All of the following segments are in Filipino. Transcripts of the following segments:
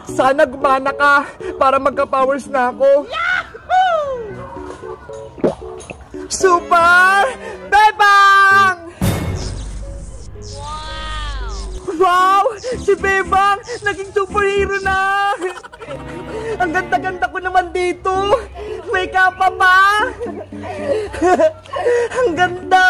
Sana gumana ka para magka-powers na ako. Super Bebang! Wow! Si Bebang! Naging superhero na! Ang ganda-ganda ko naman dito! May kapa pa! Ang ganda!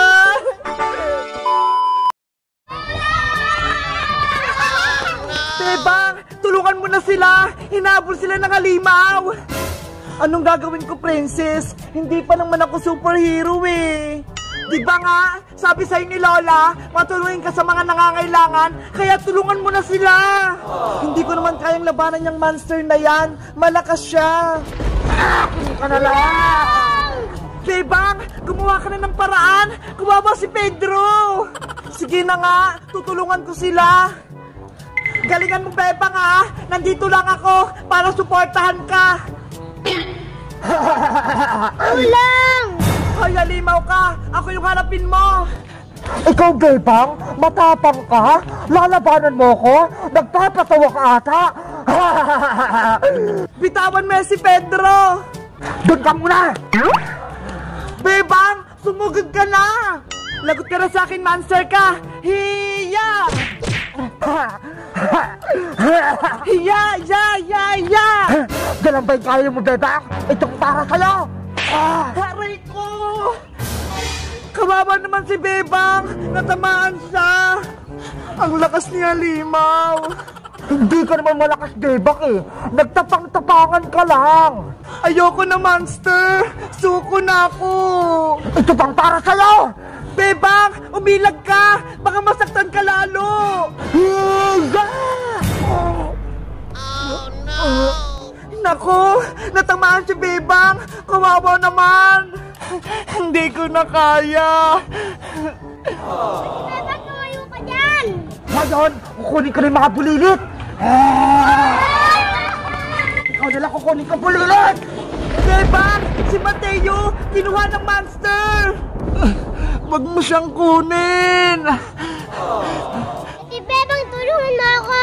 Bebang! Tulungan mo na sila! Hinabol sila ng halimaw! Anong gagawin ko, princess? Hindi pa naman ako superhero eh! Di ba nga, sabi sa'yo ni Lola, matulungin ka sa mga nangangailangan, kaya tulungan mo na sila! Hindi ko naman kayang labanan yung monster na yan. Malakas siya. Kung ka na lang! Bebang, gumawa ka na ng paraan. Kumawa si Pedro. Sige na nga, tutulungan ko sila. Galingan mo, Bebang ha. Nandito lang ako para suportahan ka. Ulang! Ay, halimaw ka! Ako yung harapin mo! Ikaw, Bebang? Matapang ka? Lalabanan mo ko? Nagpapatawa ka ata? Bitawan mo si Pedro! Doon ka muna! Bebang! Sumugod ka na! Lagot ka na sa akin, monster ka! Hiya! Hiya! Ya! Ganun ba yung kaya mo, Bebang? Itong para sa'yo! Aray ko! Kawawa naman si Bebang! Natamaan siya! Ang lakas ni Halimaw! Hindi ka naman malakas, Bebang eh! Nagtapang-tapangan ka lang! Ayoko na, monster! Suko na ako! Ito pang para sa'yo! Bebang! Umilag ka! Baka masaktan ka lalo! Hiya! Oh no! Naku! Natamaan si Bebang! Kawawa naman! Hindi ko na kaya! Bebang, tumayo ka dyan! Ngayon, kukunin ko na yung mga bulilit! Ikaw nalang kukunin ko bulilit! Bebang! Si Mateo! Kinuha ng monster! Wag mo siyang kunin! Si Bebang, tulungan mo ako!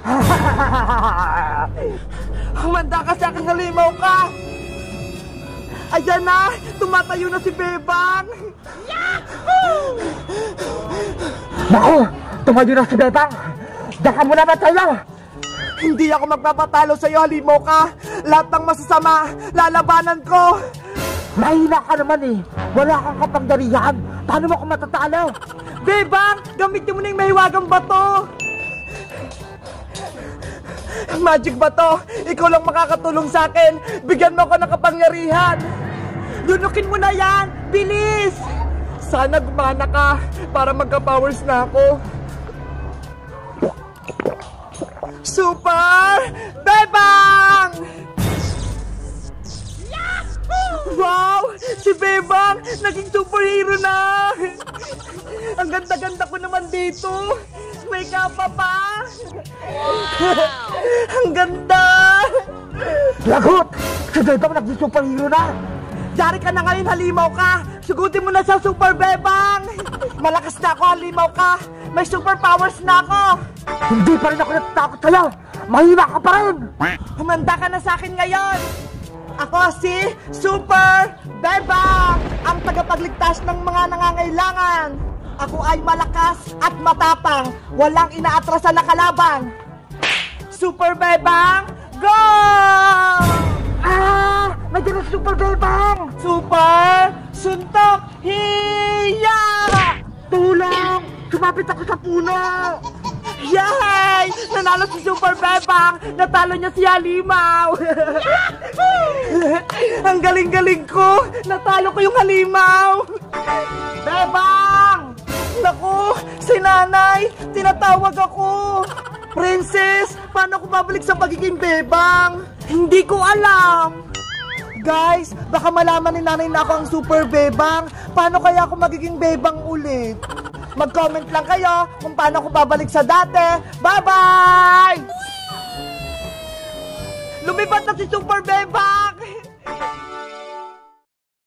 Humanda ka sa akin, halimaw ka! Ayan na! Tumatayo na si Bebang! Naku! Tumayo na si Bebang! Diyan ka muna ba tayo? Hindi ako magpapatalo sa'yo, halimaw ka! Lahat ng masasama, lalabanan ko! Mahina ka naman eh! Wala kang kapangyarihan! Paano mo ako matatalo? Bebang! Gamitin mo na yung mahiwagang bato! Magic bato! Ikaw lang makakatulong sa akin! Bigyan mo ako ng kapangyarihan! Lunukin mo na yan! Bilis! Sana gumana ka para magka-powers na ako. Super Bebang! Wow! Si Bebang! Naging superhero na! Ang ganda-ganda ko naman dito! May kapa pa! Ang ganda! Lagot! Si Bebang naging superhero na! Dari ka na ngayon, halimaw ka! Sugutin mo na sa Super Bebang! Malakas na ako, halimaw ka! May superpowers na ako! Hindi pa rin ako natatakot sa'yo! Mahina ka pa rin! Humanda ka na sa akin ngayon! Ako si Super Bebang! Ang tagapagligtas ng mga nangangailangan! Ako ay malakas at matapang! Walang inaatrasan na kalaban! Super Bebang, go! Ah! Nandiyan ang Super Bebang! Super Suntok Hiya! Tulong! Sumapit ako sa puno! Yay! Nanalo si Super Bebang! Natalo niya si Halimaw! Ang galing-galing ko! Natalo ko yung Halimaw! Bebang! Naku! Si Nanay! Tinatawag ako! Princess! Paano ako babalik sa pagiging Bebang? Hindi ko alam! Guys, baka malaman ni Nanay na ako ang Super Bebang. Paano kaya ako magiging Bebang ulit? Mag-comment lang kayo kung paano ako babalik sa dati. Bye-bye! Lumipat na si Super Bebang!